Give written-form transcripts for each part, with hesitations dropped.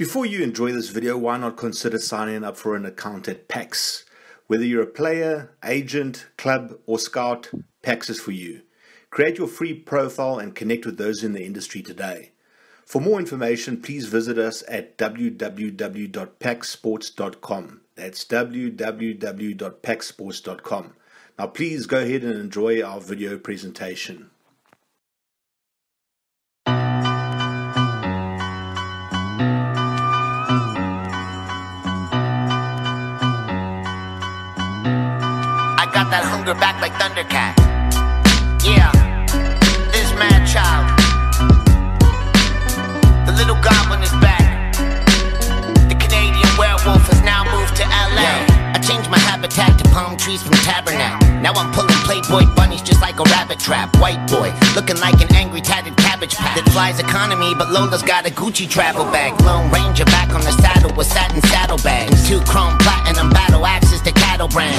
Before you enjoy this video, why not consider signing up for an account at PAX? Whether you're a player, agent, club or scout, PAX is for you. Create your free profile and connect with those in the industry today. For more information, please visit us at www.paxsports.com. That's www.paxsports.com. Now please go ahead and enjoy our video presentation. I got that hunger back like Thundercat. Yeah, this mad child. The little goblin is back. The Canadian werewolf has now moved to LA. I changed my habitat to palm trees from Tabernacle. Now I'm pulling Playboy bunnies just like a rabbit trap. White boy, looking like an angry tatted cabbage patch that flies economy, but Lola's got a Gucci travel bag. Lone Ranger back on the saddle with satin saddlebags. 2 chrome platinum battle axes to cattle brand.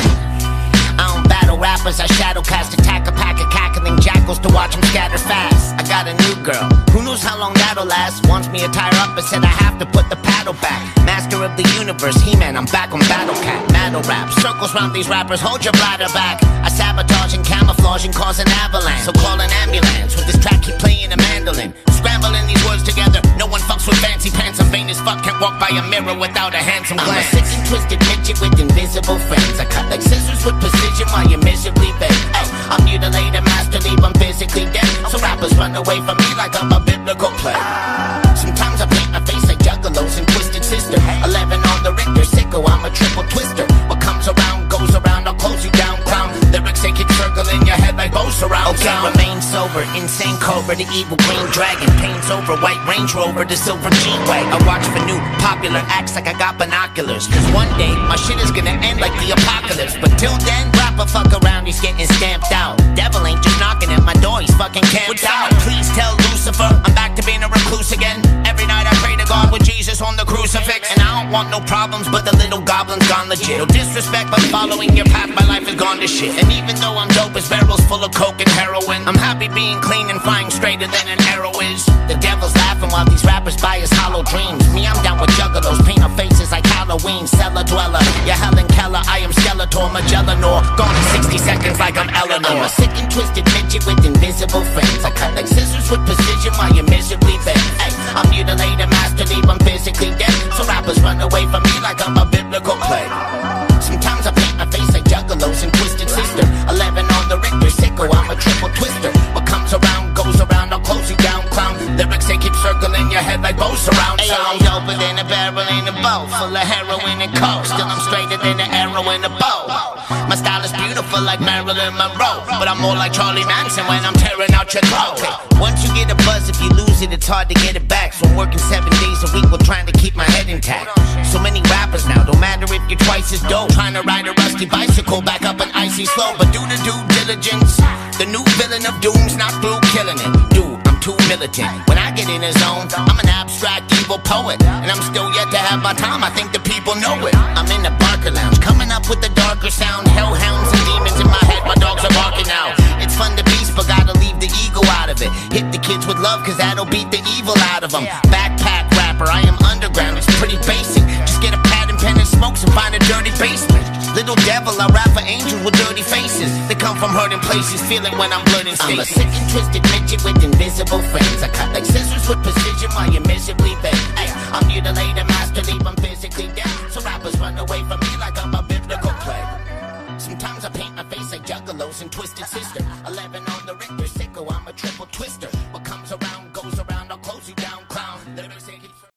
I don't battle rappers, I shadow cast, attack a pack of cackling jackals to watch them scatter fast. I got a new girl, who knows how long that'll last. Wants me to tie her up and said I have to put the paddle back. Master of the universe, He-Man, I'm back on Battle Cat. Battle rap, circles round these rappers, hold your bladder back. I sabotage and camouflage and cause an avalanche. So call an ambulance, with this track keep playing a mandolin. Scrambling these words together, no one fucks with fancy pants. I'm vain as fuck, can't walk by a mirror without a handsome glance. I'm a sick and twisted midget with invisible friends. I cut like scissors with precision while you miserably beg. Ay, I'm mutilated, master leave, I'm physically dead. So rappers run away from me like I'm a biblical plague. Sometimes I paint my face like juggalos and twisted sister. 11 on the Richter, sicko, I'm a triple twister. What comes around goes around, I'll close you down, clown. Lyrics they keep circling your head like Bosch around. Okay, remain sober, insane cobra, the evil green dragon. Paints over, white Range Rover, the silver G-Wag. I watch for new popular acts like I got binoculars. Cause one day, my shit is gonna end like the apocalypse. But till then, rapper fuck around, he's getting stamped out. Devil ain't just knocking at my door, he's fucking camped out. Please tell Lucifer, I'm back to being a recluse again. Every night I pray to God with Jesus on the crucifix. And I don't want no problems, but the little goblin's gone legit. No disrespect, but following your path, my life has gone to shit. And even though I'm dope as barrels full of coke and heroin, I'm happy being clean and flying straighter than an arrow is. The devil's laughing while these rappers buy his hollow dreams. Me, I'm down with juggalos, paint our faces like Halloween. Cellar dweller, you're Helen Keller, I am Skeletor, Magellanor. Gone in 60 seconds like I'm Eleanor. I'm a sick and twisted midget with invisible friends. I cut like scissors with precision while you miserably bend. Ay, I'm mutilated, master leave, I'm physically dead. So rappers run away from me like I'm a biblical plague. Sometimes I paint my face like juggalos and twisted sister. 11 on the Richter, sicko, I'm a triple twister. What comes around goes around, I'll close you down, clown. Lyrics they keep circling your head like Bosch around. Hey, I'm doper than a barrel in a bow, full of heroin and coke. Still I'm straighter than an arrow in a bow. My style is beautiful like Marilyn Monroe, but I'm more like Charlie Manson when I'm tearing out your throat. Once you get a buzz, if you lose it, it's hard to get it back. So I'm working 7 days a week while trying to keep my head intact. So many rappers now, don't matter if you're twice as dope. Trying to ride a rusty bicycle back up an icy slope. But do the due diligence, the new villain of doom's not through killing it. Dude, I'm too militant. When I get in a zone, I'm an abstract evil poet. And I'm still yet to have my time, I think the people know it. I'm in the Barker Lounge, coming up with the darker sound. Hellhounds and demons in my head, my dogs are barking now. It's fun to beast, but gotta leave the ego out of it. Hit the kids with love, cause that'll beat the evil out of them. Backpack rapper, I am underground, it's pretty basic. Just get a pad and pen and smokes and find a dirty basement. Little devil, I rap for angels with dirty faces. They come from hurting places, feeling when I'm blood and stains. I'm a sick and twisted midget with invisible friends. I cut like scissors with precision while you miserably bend. Ay, I'm mutilated, master leave, I'm physically dead. So rappers run away from me like I'm a biblical plague. Sometimes I paint my face like juggalos and twisted sister. 11 on the Richter, sicko, I'm a triple twister.